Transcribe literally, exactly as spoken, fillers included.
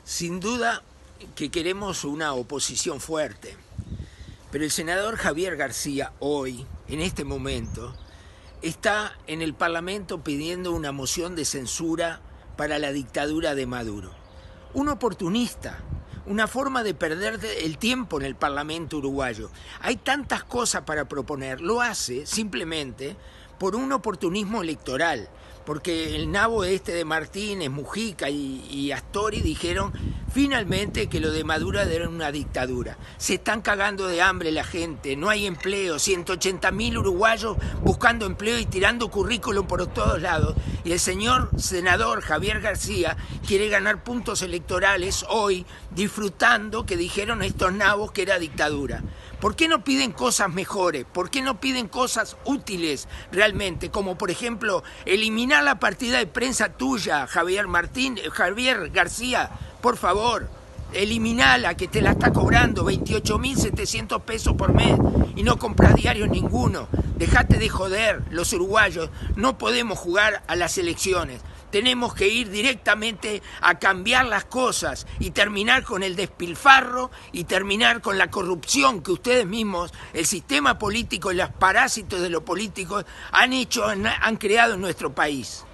Sin duda que queremos una oposición fuerte, pero el senador Javier García hoy, en este momento, está en el Parlamento pidiendo una moción de censura para la dictadura de Maduro. Un oportunista, una forma de perder el tiempo en el Parlamento uruguayo. Hay tantas cosas para proponer, lo hace simplemente por un oportunismo electoral, porque el nabo este de Martínez, Mujica y, y Astori dijeron finalmente que lo de Maduro era una dictadura. Se están cagando de hambre la gente, no hay empleo, ciento ochenta mil uruguayos buscando empleo y tirando currículum por todos lados. Y el señor senador Javier García quiere ganar puntos electorales hoy disfrutando que dijeron estos nabos que era dictadura. ¿Por qué no piden cosas mejores? ¿Por qué no piden cosas útiles realmente? Como por ejemplo, eliminar la partida de prensa tuya, Javier Martín, Javier García, por favor, eliminala que te la está cobrando veintiocho mil setecientos pesos por mes y no compras diarios ninguno. Dejate de joder, los uruguayos no podemos jugar a las elecciones. Tenemos que ir directamente a cambiar las cosas y terminar con el despilfarro y terminar con la corrupción que ustedes mismos, el sistema político y los parásitos de los políticos han hecho, han, han creado en nuestro país.